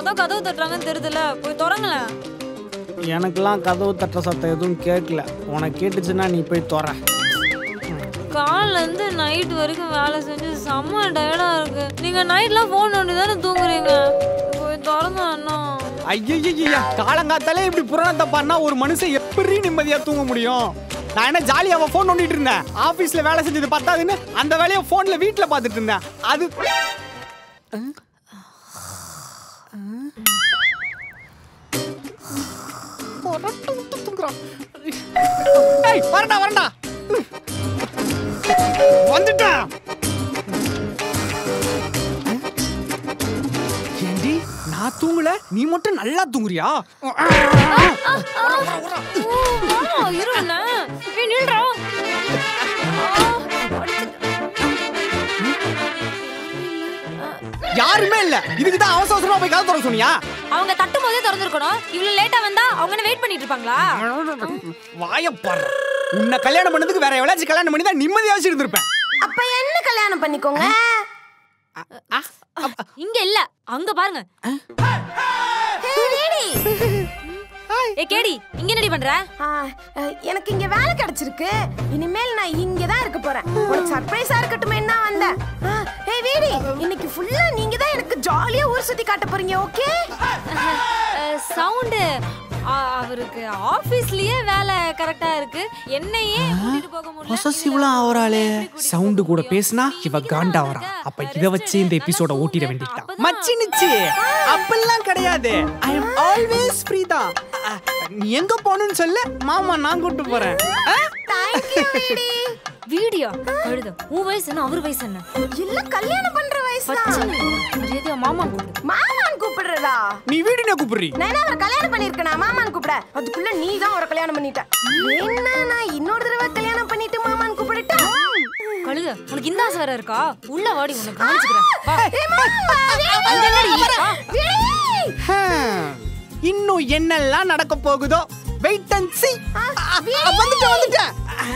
தான் கதவு தட்டுறாங்கன்னு தெரியுதுல, போய் திறங்களேன். எனக்குலாம் கதவு தட்டுற சத்தம் எதுவும் கேட்கல. உனக்கு கேட்டுச்சுன்னா நீ போய் திற. காலைல இருந்து நைட் வரைக்கும் வேலை செஞ்சு செம்ம டயர்டா இருக்கு. நீங்க நைட்ல போன் நோண்டி தானே தூங்குறீங்க, போய் திறங்க அண்ணா. ஐயா காலங்காத்தாலே இப்படி புராணத்தை பண்ணா ஒரு மனுஷன் எப்படி நிம்மதியா தூங்க முடியும்? நான் என்ன ஜாலியா போன் நோண்டிட்டு இருந்தேன், ஆபீஸ்ல வேலை செஞ்சது பத்தாதுன்னு அந்த வேலையை போன்ல வீட்டுல பாத்துட்டு இருந்தேன். அது வரண்டா வரண்டா வந்துட்டேன். ஏண்டி நான் தூங்கல, நீ மட்டும் நல்லா தூங்குறியா? யாருமே இல்ல, இதுக்குதான் அவசர அவசரமா போய் கதவு திறக்க சொன்னியா? அவங்க தட்டும் போதே திறந்திருக்கணும். இவ்வளவு லேட்டா வந்தா அவங்க வெயிட் பண்ணிட்டு இருப்பாங்களா? வாய பாரு, உன்னை கல்யாணம் பண்ணதுக்கு வேற எவ்வளவு கல்யாணம் பண்ணி தான் நிம்மதியாச்சு இருந்திருப்பேன். அப்ப என்ன கல்யாணம் பண்ணிக்கோங்க. இங்க இல்ல, அங்க பாருங்க. கேடி, இங்க என்னடி பண்ற? எனக்கு இங்க வேலை கிடைச்சிருக்கு. இனிமேல் நான் இங்க தான் இருக்க போறேன். ஒரு சர்ப்ரைஸா இருக்கட்டுமே என்ன வந்தேன். ஏய் வீடி, இன்னைக்கு ஃபுல்லா நீங்க தான் எனக்கு ஜாலியா ஊர் சுத்தி காட்ட போறீங்க. ஓகே? சவுண்ட் அவருக்கு ஆபீஸ்லயே வேலை கரெக்ட்டா இருக்கு. என்னையே கூட்டிட்டு போக முடியல. பொசசிவ்லா ஆவறாளே. சவுண்ட் கூட பேசினா இவ காண்டா வரா. அப்ப இத வச்சு இந்த எபிசோட ஓட்டிட வேண்டியதா. மச்சினிச்சி, அப்பெல்லாம் கிடையாது. I am always free தான். நீ எங்க போணும்னு சொல்லு, மாமா நான் கூட்டி போறேன். Thank you வீடி. வீடியோ கழுத. உன் வயசு என்ன, அவர் வயசு என்ன? இல்ல கல்யாணம் பண்ற வயசு தான். மரியாதையா மாமா கூப்பிடு. மாமான் கூப்பிடுறதா? நீ வீடினே கூப்பிடுறீ. நான் அவரை கல்யாணம் பண்ணிருக்கேனா மாமான் கூப்பிட? அதுக்குள்ள நீ தான் அவரை கல்யாணம் பண்ணிட்ட. என்ன நான் இன்னொரு தடவை கல்யாணம் பண்ணிட்டு மாமான் கூப்பிடட்டா? கழுத, உனக்கு இந்த ஆசை வேற இருக்கா? உள்ள வாடி, உனக்கு காமிச்சுக்கிறேன். இன்னும் என்னெல்லாம் நடக்க போகுதோ வெயிட் அண்ட் see. வந்துட்டேன்.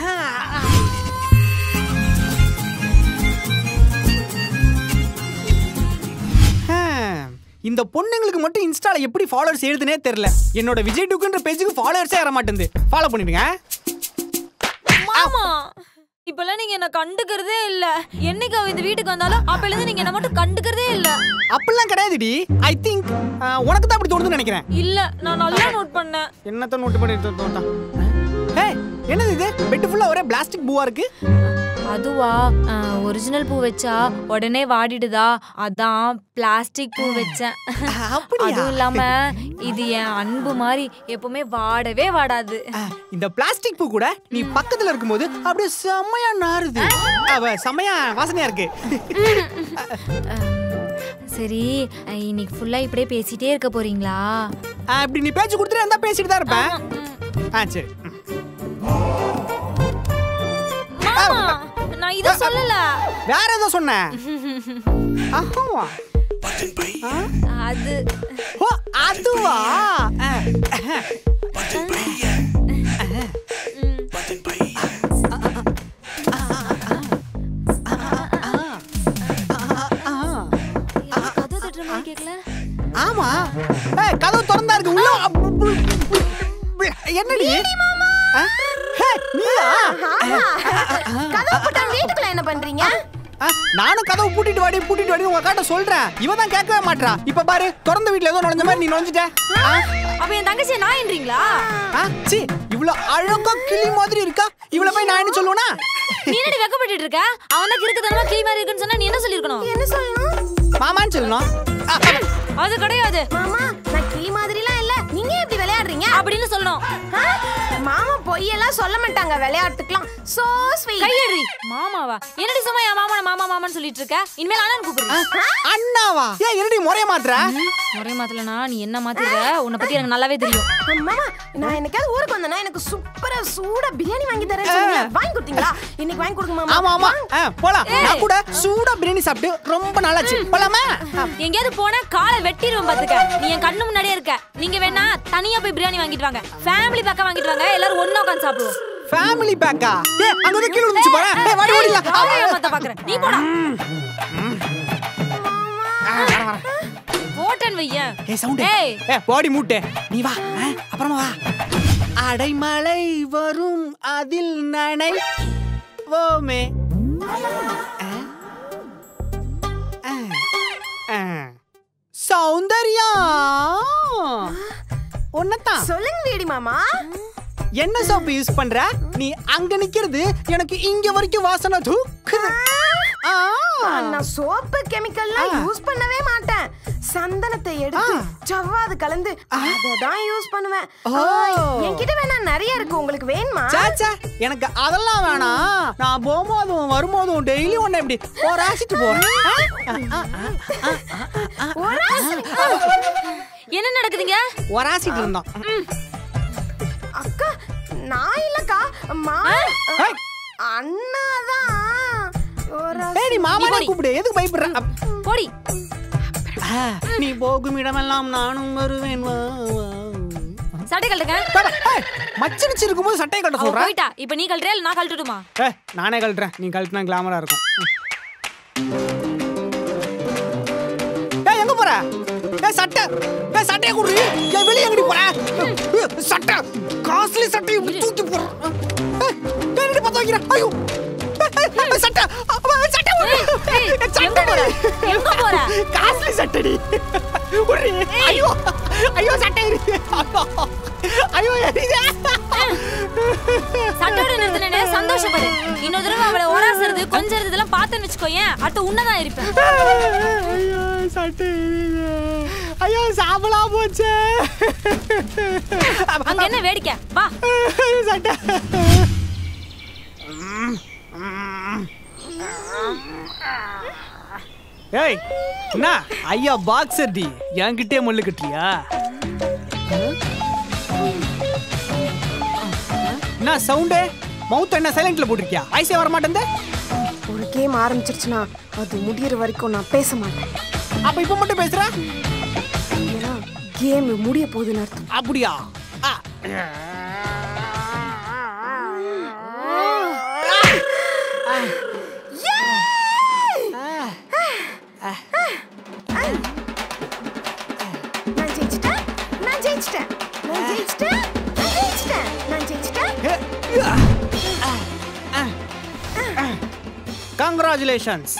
இந்த பொண்ணுங்களுக்கு மட்டும் இன்ஸ்டால எப்படி ஃபாலோவர்ஸ் எழுதுனே தெரியல. என்னோட விஜய் டுக்குன்ற பேஜுக்கு ஃபாலோவர்ஸே ஏற மாட்டேங்குது. ஃபாலோ பண்ணிடுங்க. மாமா, இப்பெல்லாம் நீங்க என்ன கண்டுக்கிறதே இல்ல. என்னைக்கு அவ இந்த வீட்டுக்கு வந்தாலும் அப்பல இருந்து நீங்க என்ன மட்டும் கண்டுக்கிறதே இல்ல. அப்பெல்லாம் கிடையாதுடி. ஐ திங்க் உனக்கு தான் அப்படி தோணுதுன்னு நினைக்கிறேன். இல்ல, நான் நல்லா நோட் பண்ணேன். என்னத்த நோட் பண்ணிட்டு தோண்டா? ஏய், என்னது இது? பெட் ஃபுல்லா ஒரே பிளாஸ்டிக் பூவா இருக்கு. அதுவா, ஒரிஜினல் பூ வச்சா உடனே வாடிடுதா, அதான் பிளாஸ்டிக் பூ வச்சேன். அதுவும் இல்லாம இது என் அன்பு மாதிரி எப்பவுமே வாடவே வாடாது. இந்த பிளாஸ்டிக் பூ கூட நீ பக்கத்துல இருக்கும்போது அப்படியே செமையா நாறுது. செமையா வாசனையா இருக்கு. சரி, இன்னைக்கு ஃபுல்லா இப்படியே பேசிட்டே இருக்க போறீங்களா? அப்படி நீ பேச்சு கொடுத்துட்டே இருந்தா பேசிட்டு தான் இருப்பேன். சரி. நான் இத சொல்லல, வேற ஏதோ சொன்னேன். அது அதுவா? கதவு தட்டுற மாதிரி கேக்கல? ஆமா, கதவு திறந்தா இருக்கு. உள்ள என்னடி மாமா? கதவு போட்டா வீட்டுக்குள்ள என்ன பண்றீங்க? நானும் கதவு பூட்டிட்டு வாடி உங்க காட்ட சொல்றேன். இவ தான் கேட்கவே மாட்டா. இப்ப பாரு, திறந்த வீட்ல ஏதோ நுழைஞ்ச மாதிரி நீ நுழைஞ்சிட்ட. அப்ப என் தங்கச்சி நாயின்றீங்களா? சீ, இவ்ளோ அழகா கிளி மாதிரி இருக்கா, இவளை போய் நான் என்ன சொல்லுவேனா? நீ என்னடி வெக்கப்பட்டுட்டு இருக்க? அவன் தான் கிறுக்குதனமா கிளி மாதிரி இருக்குன்னு சொன்னா நீ என்ன சொல்லிருக்கணும்? என்ன சொல்லணும்? மாமான்னு சொல்லணும். அது கிடையாது. மாமா, நான் கிளி மாதிரிலாம் இல்ல, நீங்க எப்படி விளையாடுறீங்க அப்படின்னு சொல்லணும். மாமா பொய்யெல்லாம் சொல்ல மாட்டாங்க விளையாட்டுக்கலாம். So sweet. கையடி மாமாவா? என்னடி சும்மா என் மாமா மாமான்னு சொல்லிட்டு இருக்க? இனிமேல் அண்ணன் கூப்பிடுறேன். அண்ணாவா? ஏன் என்னடி முறைய மாத்துற? முறைய மாத்தலனா நீ என்ன மாத்திர? உன்னை பத்தி எனக்கு நல்லாவே தெரியும். மாமா, நான் என்னைக்காவது ஊருக்கு வந்தேனா எனக்கு சூப்பரா சூடா பிரியாணி வாங்கி தரேன்னு சொன்னீங்க. வாங்கி கொடுத்தீங்களா? இன்னைக்கு வாங்கி கொடுங்க மாமா. ஆமா ஆமா, போலாம். நான் கூட சூடா பிரியாணி சாப்பிட்டு ரொம்ப நாளாச்சு. போலாமா? எங்கயாவது போனா காலை வெட்டிடுவேன் பாத்துக்க. நீ என் கண்ணு முன்னாடியே இருக்க. நீங்க வேணா தனியா போய் பிரியாணி வாங்கிட்டு வாங்க. ஃபேமிலி பேக்கா வாங்கிட்டு வாங்க. எல்லாரும் ஒண்ணா உட்கார்ந்து சாப்பிடுவோம். ஃபேமிலி பேக்கா? ஏய், அங்க வந்து கீழ விழுந்துச்சு பாரு. ஏய், வாடி ஓடிடலாம். அவரே மத்த பாக்குறேன். நீ போடா. போட்டன் வையேன். ஏய் சவுண்ட். ஏய் பாடி மூட்டே. நீ வா. அப்புறமா வா. அடைமழை வரும் அதில் நனை ஓமே. சௌந்தர்யா ஒன்னதான் சொல்லுங்க வீடி மாமா. என்ன சோப்பு யூஸ் பண்ற? நீ அங்க நிக்கிறது எனக்கு இங்க வரைக்கும் வாசனை தூக்குது. நான் சோப்பு கெமிக்கல்லாம் யூஸ் பண்ணவே மாட்டேன். சந்தனத்தை எடுத்து ஜவ்வாது கலந்து அததான் யூஸ் பண்ணுவேன். என்கிட்ட வேணா நிறைய இருக்கு, உங்களுக்கு வேணுமா? சாச்சா எனக்கு அதெல்லாம் வேணாம். நான் போகும்போதும் வரும்போதும் டெய்லி ஒண்ணு இப்படி ஒராசிட்டு போறேன். என்ன நடக்குதுங்க? ஒராசிட்டு இருந்தோம். அக்கா நான் இல்லக்கா, அண்ணாதான். நீ மாமாவை கூப்பிடு, எதுக்கு பயப்படுற? போடி. நீ போகும் இடமெல்லாம் நானும் வருவேன். சட்டை கழட்டுங்க. மச்சினிச்சு இருக்கும்போது சட்டை கழட்ட சொல்றேன். போய்டா. இப்போ நீ கழட்டுறியா இல்ல நான் கழட்டட்டுமா? நானே கழட்டுறேன். நீ கழட்டினா கிளாமரா இருக்கும். எங்க போற? சட்டை சட்டையை குடு. வெளியே எங்கடி போற? சட்டை காஸ்ட்லி சட்டை தூக்கி போற. என்னடி பத்த வைக்கிற? ஐயோ சட்டை சட்டை எங்க போற? காஸ்ட்லி சட்டடி. ஐயோ ஐயோ சட்டை. ஐயோ சட்டோட நிறுத்தினே சந்தோஷப்படு. இன்னொரு தடவை அவளை ஓராசறது கொஞ்சம் இதெல்லாம் பார்த்தேன்னு வச்சுக்கோயேன், அடுத்து உன்னதான் இருப்பேன். ஐயோ சட்டை. ஐயோ சாபலா போச்சே. அங்க என்ன வேடிக்கை? வா. சட்டை. ஏய் என்ன ஐயா பாக்ஸர் டி என்கிட்டே மல்லு கட்டுறியா? என்ன சவுண்டு? மவுத் என்ன சைலண்ட்ல போட்டிருக்கியா? ஐசே வர மாட்டேன். ஒரு கேம் ஆரம்பிச்சிருச்சுன்னா அது முடியற வரைக்கும் நான் பேச மாட்டேன். அப்ப இப்ப மட்டும் பேசுற? ஏன்னா கேம் முடிய போகுதுன்னு அர்த்தம். அப்படியா? Congratulations.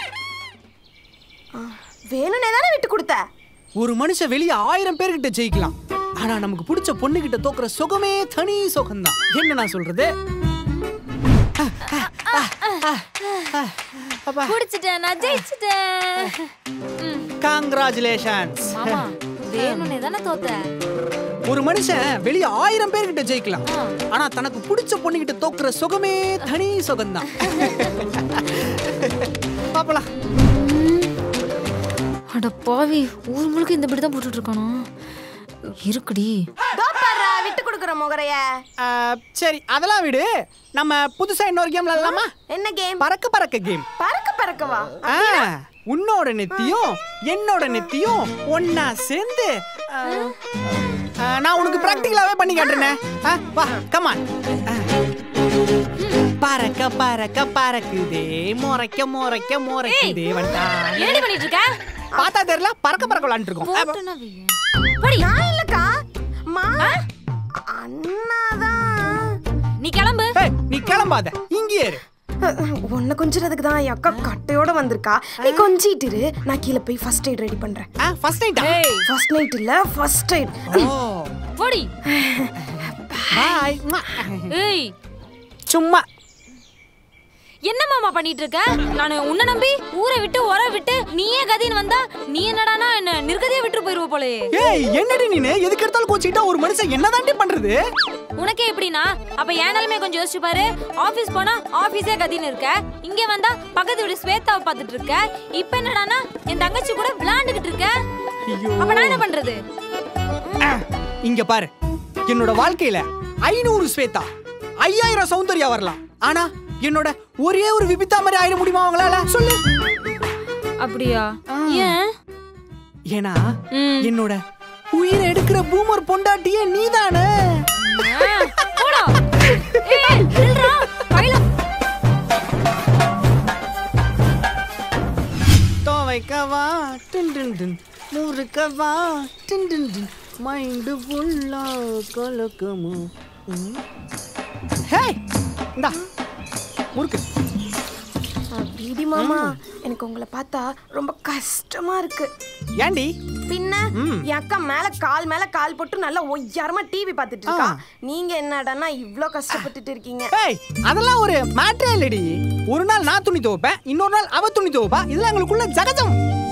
வேணும்னே தானே விட்டு கொடுத்த. ஒரு மனுஷன் வெளிய 1000 பேர்கிட்ட ஜெயிக்கலாம், ஆனா நமக்கு பிடிச்ச பொண்ணு கிட்ட தோக்குற சுகமே தனி சுகம்தான். என்ன நான் சொல்றது? குடிச்சிட்டேன், நான் ஜெயிச்சிட்டேன். Congratulations. மாமா வேணும்னே தானே தோத்த. ஒரு மனுஷன் வெளிய 1000 பேர்கிட்ட ஜெயிக்கலாம், ஆனா தனக்கு பிடிச்ச பொண்ணு கிட்ட தோக்குற சுகமே தனி சுகம்தான். பாப்பலாம். அட பாவி, ஊர் முழுக்க இந்த பிடி தான் போட்டுட்டு இருக்கானோ. இருக்குடி. தோப்பறா விட்டு கொடுக்குற மொகரைய. சரி அதெல்லாம் விடு. நம்ம புதுசா இன்னொரு கேம் விளையாடலாமா? என்ன கேம்? பறக்க பறக்க கேம். பறக்க பறக்கவா? உன்னோட நெத்தியும் என்னோட நெத்தியும் ஒன்னா சேர்ந்து நான் உனக்கு பிராக்டிகலாவே பண்ணி காட்டுறேன். வா கம் ஆன். பறக்க பறக்க பறக்குதே மொரைக்க மொரைக்க மொரைக்குதே வண்டா. என்ன பண்ணிட்டு இருக்க? பாத்தா தெரியல, பறக்க பறக்க விளையாண்டுட்டு இருக்கோம். போடி. நான் இல்லக்கா, மா அண்ணாதான். நீ கிளம்பு. நீ கிளம்பாத, இங்கே இரு. உன்னை கொஞ்சிறதுக்கு தான் என் அக்கா கட்டையோட வந்திருக்கா. நீ கொஞ்சிட்டு இரு, நான் கீழே போய் ஃபர்ஸ்ட் எய்ட் ரெடி பண்றேன். First aid? ஃபர்ஸ்ட் நைட் இல்ல, ஃபர்ஸ்ட் எய்ட். போடி. பை. ஏய் சும்மா என்ன மாமா பண்ணிட்டு இருக்க? நான் உன்னை நம்பி ஊரை விட்டு ஒர விட்டு நீயே கதின்னு வந்தா நீ என்னடானா என்ன நிர்கதியா விட்டு போயிருவ போலே. ஏய் என்னடி நீனே எதுக்கு எடுத்தாலும் கோச்சிட்டா ஒரு மனுஷன் என்னதாண்டி பண்றது? உனக்கே எப்படினா? அப்ப ஏனாலுமே கொஞ்சம் யோசிச்சு பாரு. ஆபீஸ் போனா ஆபீஸே கதின்னு இருக்க, இங்க வந்தா பக்கத்து வீடு ஸ்வேதாவை பார்த்துட்டு இருக்க, இப்போ என்னடானா என் தங்கச்சி கூட விளையாண்டுகிட்டு இருக்க. அப்ப நான் என்ன பண்றது? இங்க பாரு, என்னோட வாழ்க்கையில 500 ஸ்வேதா 5000 சௌந்தர்யா வரலாம், ஆனா என்னோட ஒரே ஒரு விபிதா மாதிரி ஆயிட முடியுமா அவங்களால? சொல்லு. அப்படியா? ஏன்? ஏனா என்னோட உயிரை எடுக்கிற பூமர் பொண்டாட்டியே நீதானே. போடா. ஏய் நில்றா. பைல தோவைக்கவா டன் முறுக்கவா மைண்டு ஃபுல்லா கலக்கமோ. ஹே இந்தா முறுக்கு. பீடி மாமா, எனக்கு உங்களை பார்த்தா ரொம்ப கஷ்டமா இருக்கு. ஏண்டி? பின்ன என் அக்கா மேல கால் போட்டு நல்லா ஒய்யாரமா டிவி பார்த்துட்டு இருக்கா. நீங்க என்னடான்னா இவ்ளோ கஷ்டப்பட்டுட்டு இருக்கீங்க. ஏய் அதெல்லாம் ஒரு மேட்டரே இல்லடி. ஒரு நாள் நான் துணி துவைப்பேன், இன்னொரு நாள் அவ துணி துவைப்பா. இதெல்லாம் எங்களுக்குள்ள ஜகஜம்.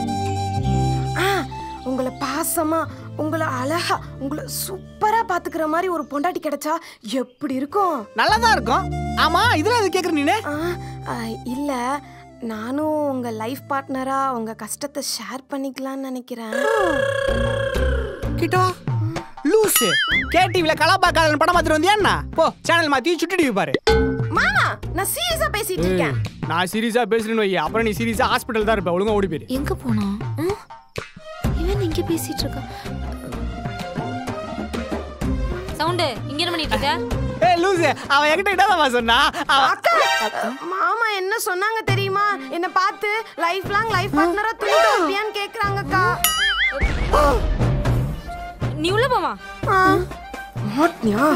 உங்களை பாசமா, உங்களை அழகா, உங்களை சூப்பரா பாத்துக்கிற மாதிரி ஒரு பொண்டாட்டி கிடைச்சா எப்படி இருக்கும்? நல்லாதான் இருக்கும். ஆமா இதெல்லாம் எது கேக்குற நீனே? இல்ல, நானும் உங்க லைஃப் பார்ட்னரா உங்க கஷ்டத்தை ஷேர் பண்ணிக்கலாம்னு நினைக்கிறேன். கிட்டா லூசு, கேடிவில கலாபாக்காரன் படம் பார்த்துட்டு வந்தியா என்ன? போ சேனல் மாத்தி சுட்டி டிவி பாரு. மாமா நான் சீரியஸா பேசிட்டு இருக்கேன். நான் சீரியஸா பேசுறேன்னு வை, அப்புறம் நீ சீரியஸா ஹாஸ்பிடல் தான் இருப்ப. ஒழுங்கா ஓடி போயிரு. எங்க போனா? இவன் இங்க பேசிட்டு இருக்கா. சவுண்ட் இங்க என்ன பண்ணிட்டு இருக்க? ஏய் லூசு, அவ என்கிட்ட என்னடா சொன்னா? மாமா என்ன சொன்னாங்க தெரியுமா? என்ன பார்த்து லைஃப் லாங் லைஃப் பார்ட்னரா துணிடுவியான்னு கேக்குறாங்கக்கா. நீ உள்ள போமா. மாட்னியா?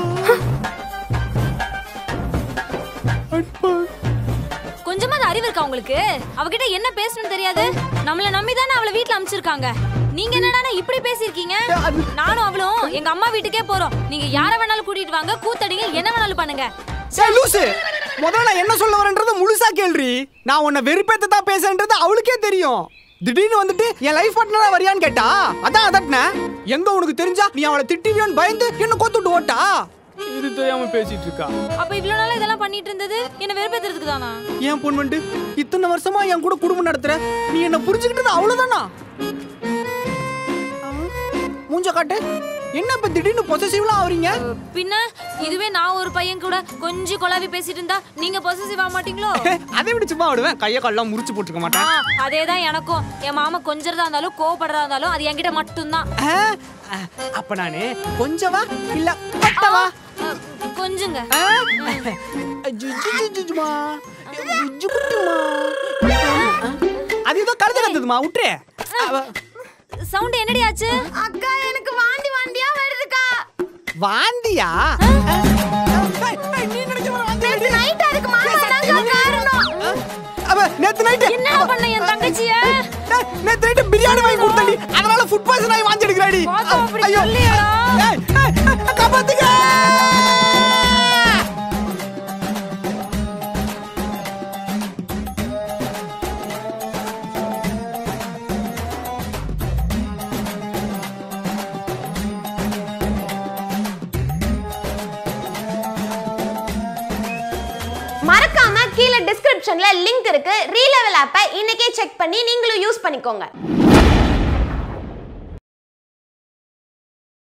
கொஞ்சமா அறிவு இருக்கா உங்களுக்கு? அவகிட்ட என்ன பேசணும்னு தெரியாது. நம்மள நம்பி தானே அவளை வீட்ல அனுப்பிச்சிருக்காங்க. நீங்க என்னடானா இப்படி பேசிருக்கீங்க? நானும் அவளும் எங்க அம்மா வீட்டுக்கே போறோம். நீங்க யார வேணாலும் கூட்டிட்டு வாங்க, கூத்தடிங்க, என்ன வேணாலும் பண்ணுங்க. சே லூசு, முதல்ல என்ன சொல்ல வரேன்றத முழுசா கேள்றி. நான் உன்னை வெறுப்பேத்த தான் பேசுறேன்றது அவளுக்கே தெரியும். திடீர்னு வந்துட்டு என் லைஃப் பார்ட்னரா வரியான்னு கேட்டா அதான் அதட்ன. எங்க உனக்கு தெரிஞ்சா நீ அவளை திட்டுவியோன்னு பயந்து என்ன கோத்துட்டு ஓட்டா. இது தெரியாம பேசிட்டு இருக்கா. அப்ப இவ்வளவு நாளா இதெல்லாம் பண்ணிட்டு இருந்தது என்ன வெறுப்பேத்துறதுக்கு தானா? ஏன் பொண்ணு வந்து இத்தனை வருஷமா என் கூட குடும்பம் நடத்துற, நீ என்ன புரிஞ்சுக்கிட்டது அவ்வளவுதானா? மூஞ்ச காட்டு. என்ன இப்ப திடீர்னு பொசசிவ்லா ஆவறீங்க? பின்ன இதுவே நான் ஒரு பையன் கூட கொஞ்சம் கொலாவி பேசிட்டு இருந்தா நீங்க பொசசிவ் ஆக மாட்டீங்களோ? அதை விட சும்மா விடுவேன், கைய கால்லாம் முறிச்சு போட்டுக்க மாட்டேன். அதேதான் எனக்கும். என் மாமா கொஞ்சறதா இருந்தாலும் கோவப்படுறதா இருந்தாலும் அது என்கிட்ட மட்டும்தான். அப்ப நானு கொஞ்சவா இல்ல பட்டவா? கொஞ்சங்க. அது ஏதோ கருத்து கத்துதுமா, விட்டுரு. சவுண்ட் என்னடி ஆச்சு? அக்கா எனக்கு வாந்தி வாந்தியா வருதுக்கா. வாந்தியா? நீ நினைச்ச மாதிரி வாந்தி நேத்து நைட் அதுக்கு மாமா தான் காரணம். அவ நேத்து நைட் என்ன பண்ண என் தங்கச்சிய? நேத்து நைட் பிரியாணி வாங்கி கொடுத்தடி, அதனால ஃபுட் பாய்சன் ஆகி வாந்தி எடுக்கறாடி. ஐயோ காப்பாத்துங்க. மறக்காம கீழ டிஸ்கிரிப்ஷன்ல லிங்க் இருக்கு. ரீலெவல் ஆப்பை இன்னைக்கே செக் பண்ணி நீங்களும் யூஸ் பண்ணிக்கோங்க.